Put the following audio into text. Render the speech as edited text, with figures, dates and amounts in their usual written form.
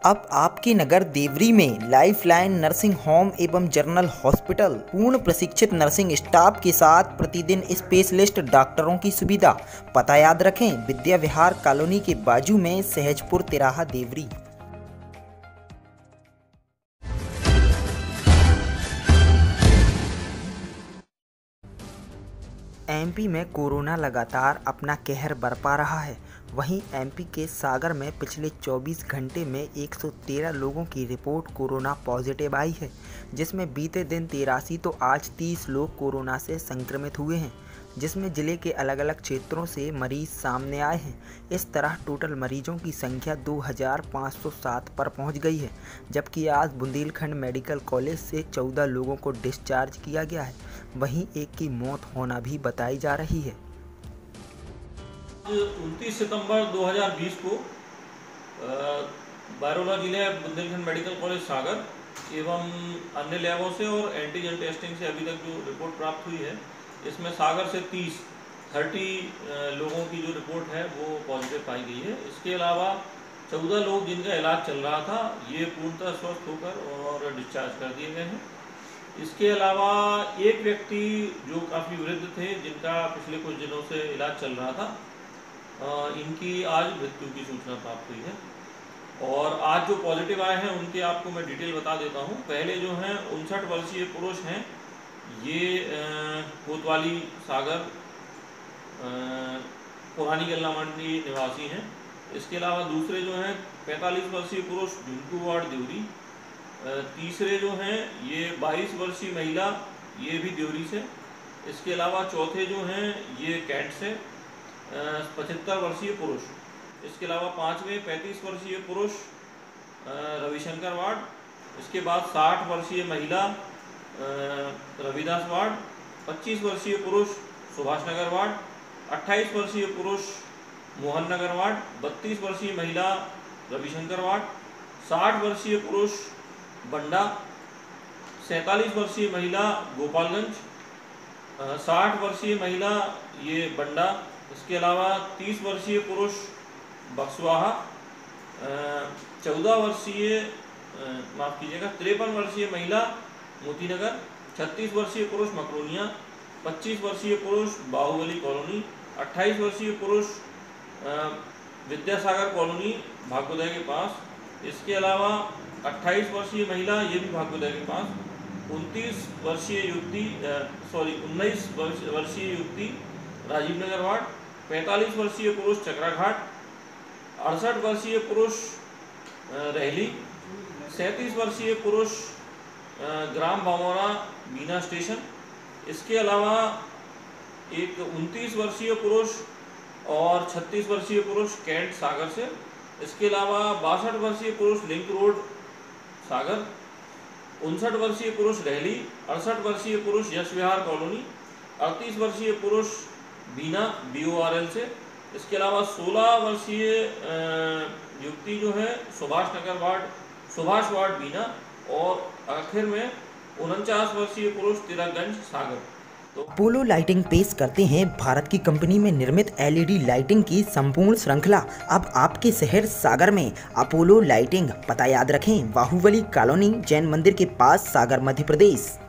अब आपके नगर देवरी में लाइफलाइन नर्सिंग होम एवं जनरल हॉस्पिटल पूर्ण प्रशिक्षित नर्सिंग स्टाफ के साथ प्रतिदिन स्पेशलिस्ट डॉक्टरों की सुविधा। पता याद रखें, विद्या विहार कॉलोनी के बाजू में सहजपुर तिराहा देवरी। एमपी में कोरोना लगातार अपना कहर बरपा रहा है। वहीं एमपी के सागर में पिछले 24 घंटे में 113 लोगों की रिपोर्ट कोरोना पॉजिटिव आई है, जिसमें बीते दिन 83 तो आज 30 लोग कोरोना से संक्रमित हुए हैं, जिसमें जिले के अलग अलग क्षेत्रों से मरीज सामने आए हैं। इस तरह टोटल मरीजों की संख्या 2507 पर पहुंच गई है, जबकि आज बुंदेलखंड मेडिकल कॉलेज से 14 लोगों को डिस्चार्ज किया गया है। वहीं एक की मौत होना भी बताई जा रही है। 29 सितंबर 2020 को बायरोला जिले बुंदेलखंड मेडिकल कॉलेज सागर एवं अन्य लैबों से और एंटीजन टेस्टिंग से अभी तक जो रिपोर्ट प्राप्त हुई है, इसमें सागर से 30 लोगों की जो रिपोर्ट है वो पॉजिटिव पाई गई है। इसके अलावा 14 लोग जिनका इलाज चल रहा था, ये पूर्णतः स्वस्थ होकर और डिस्चार्ज कर दिए गए हैं। इसके अलावा एक व्यक्ति जो काफ़ी वृद्ध थे, जिनका पिछले कुछ दिनों से इलाज चल रहा था, इनकी आज मृत्यु की सूचना प्राप्त हुई है। और आज जो पॉजिटिव आए हैं उनके आपको मैं डिटेल बता देता हूं। पहले जो हैं 59 वर्षीय पुरुष हैं, ये कोतवाली सागर पुरानी गल्ला मंडी निवासी हैं। इसके अलावा दूसरे जो हैं 45 वर्षीय पुरुष झुंझुनू वार्ड देवरी। तीसरे जो हैं ये 22 वर्षीय महिला, ये भी देवरी से। इसके अलावा चौथे जो हैं ये कैंट से 75 वर्षीय पुरुष। इसके अलावा पाँचवें 35 वर्षीय पुरुष रविशंकर वार्ड। इसके बाद 60 वर्षीय महिला रविदास वार्ड। 25 वर्षीय पुरुष सुभाष नगर वार्ड। 28 वर्षीय पुरुष मोहन नगर वार्ड। 32 वर्षीय महिला रविशंकर वार्ड। 60 वर्षीय पुरुष बंडा। 47 वर्षीय महिला गोपालगंज। 60 वर्षीय महिला ये बंडा। इसके अलावा 30 वर्षीय पुरुष बक्सवाहा। 14 वर्षीय 53 वर्षीय महिला मोतीनगर। 36 वर्षीय पुरुष मकरोनिया। 25 वर्षीय पुरुष बाहुबली कॉलोनी। 28 वर्षीय पुरुष विद्यासागर कॉलोनी भागोदय के पास। इसके अलावा 28 वर्षीय महिला, ये भी भागोदय के पास। 19 वर्षीय युवती राजीव नगर वार्ड। 45 वर्षीय पुरुष चक्राघाट। 68 वर्षीय पुरुष रहली। 37 वर्षीय पुरुष ग्राम बामोरा बीना स्टेशन। इसके अलावा एक 29 वर्षीय पुरुष और 36 वर्षीय पुरुष कैंट सागर से। इसके अलावा 62 वर्षीय पुरुष लिंक रोड सागर। 59 वर्षीय पुरुष रहली। 68 वर्षीय पुरुष यश विहार कॉलोनी। 38 वर्षीय पुरुष बीना BORL से। इसके अलावा 16 वर्षीय युवती जो है सुभाष वार्ड बीना। और आखिर में 49 वर्षीय पुरुष तिलकगंज सागर। अपोलो लाइटिंग पेश करते हैं भारत की कंपनी में निर्मित LED लाइटिंग की संपूर्ण श्रृंखला। अब आपके शहर सागर में अपोलो लाइटिंग। पता याद रखें, बाहुबली कॉलोनी, जैन मंदिर के पास, सागर, मध्य प्रदेश।